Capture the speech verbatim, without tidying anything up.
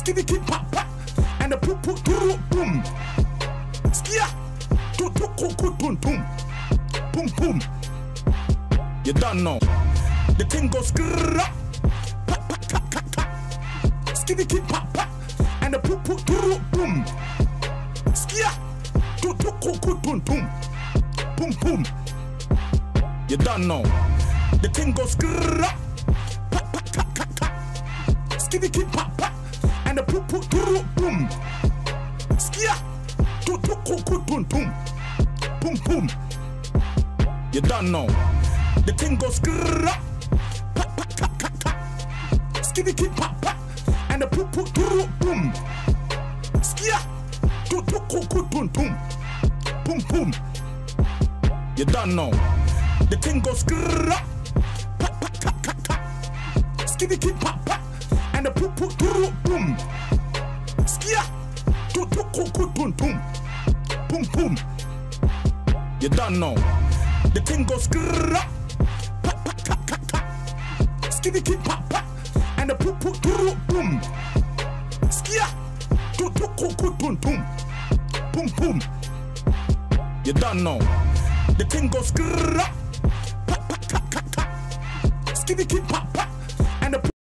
skitty kip pop pop, and the poop poop doo boom. Skia, to to cool cool boom boom, boom boom. You don't know. The thing goes skrrrra, pop pop pop pop pop. Skitty kip pop pop, and the poop poop doo boom. Skia, to to cool cool boom boom, boom boom. You don't know. The thing goes skrrrra, pop pop pop pop pop. Skitty kip pop pop, and the poop poop doo boom. Skia, to to cool cool boom boom, boom boom. You don't know. The thing goes skrrrra, pop pop pop pop pop. Skitty kip pop pop, and the poop poop doo boom. Skia, to to cool cool boom boom, boom boom. You don't know. The thing goes skrrrra, pop pop pop pop pop. Skitty kip pop pop, and the poop poop doo boom. Skia, to to cool cool boom boom, boom boom. You don't know. The thing goes skrrrra, pop pop pop pop pop. Skitty kip pop pop, and the poop poop doo boom. Skia, to to cool cool boom boom, boom boom. You don't know. The thing goes skrrrra, pop pop pop pop pop. Skitty kip pop pop, and the